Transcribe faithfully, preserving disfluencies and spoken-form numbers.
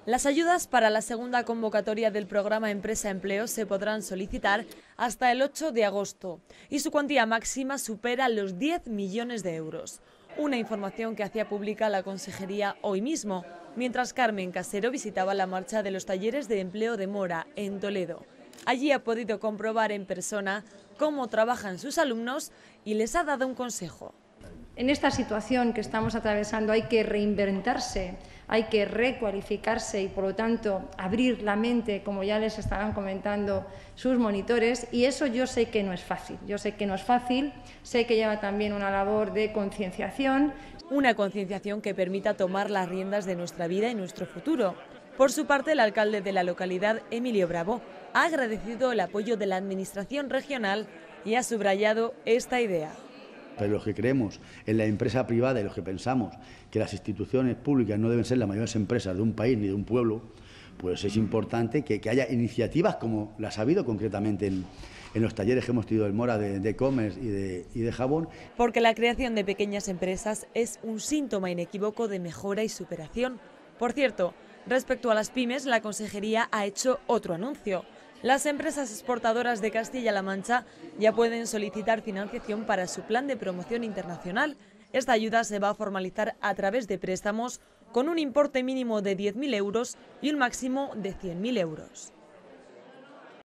Las ayudas para la segunda convocatoria del programa Empresa Empleo se podrán solicitar hasta el ocho de agosto y su cuantía máxima supera los diez millones de euros. Una información que hacía pública la Consejería hoy mismo, mientras Carmen Casero visitaba la marcha de los talleres de empleo de Mora, en Toledo. Allí ha podido comprobar en persona cómo trabajan sus alumnos y les ha dado un consejo. En esta situación que estamos atravesando hay que reinventarse, hay que recualificarse y, por lo tanto, abrir la mente, como ya les estarán comentando sus monitores, y eso yo sé que no es fácil. Yo sé que no es fácil, sé que lleva también una labor de concienciación. Una concienciación que permita tomar las riendas de nuestra vida y nuestro futuro. Por su parte, el alcalde de la localidad, Emilio Bravo, ha agradecido el apoyo de la Administración regional y ha subrayado esta idea. Pero los que creemos en la empresa privada y los que pensamos que las instituciones públicas no deben ser las mayores empresas de un país ni de un pueblo, pues es importante que, que haya iniciativas como las ha habido concretamente en, en los talleres que hemos tenido en Mora de e-commerce y de, y de jabón. Porque la creación de pequeñas empresas es un síntoma inequívoco de mejora y superación. Por cierto, respecto a las pymes, la Consejería ha hecho otro anuncio. Las empresas exportadoras de Castilla-La Mancha ya pueden solicitar financiación para su plan de promoción internacional. Esta ayuda se va a formalizar a través de préstamos con un importe mínimo de diez mil euros y un máximo de cien mil euros.